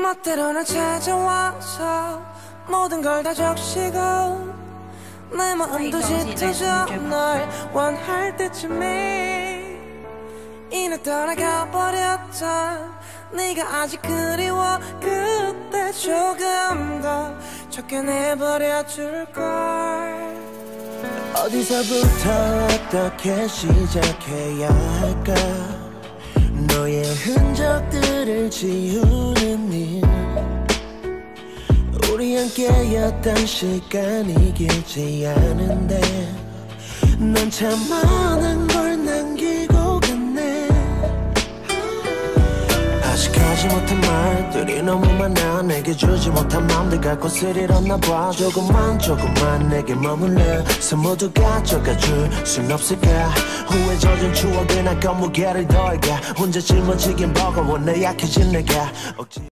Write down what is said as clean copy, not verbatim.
멋대로 날 찾아와서 모든 걸 다 적시고 내 마음도 짙어져 널 원할 때쯤에 이내 떠나가 버렸던 네가 아직 그리워 그때 조금 더 쫓겨내버려 줄걸. 어디서부터 어떻게 시작해야 할까. 너의 흔적들을 지우는 일. 우리 함께였던 시간이 길지 않은데 넌 참 많은 걸 남기고 갔네. 아직하지 못한 말들이 너무 많아. 내게 주지 못한 맘들 갈 곳을 잃었나 봐. 조금만 내게 머물러서 모두 가져가줄 순 없을까. 후회 젖은 추억이 날 건 무게를 더해가. 혼자 짊어지긴 버거워 내 약해진 내가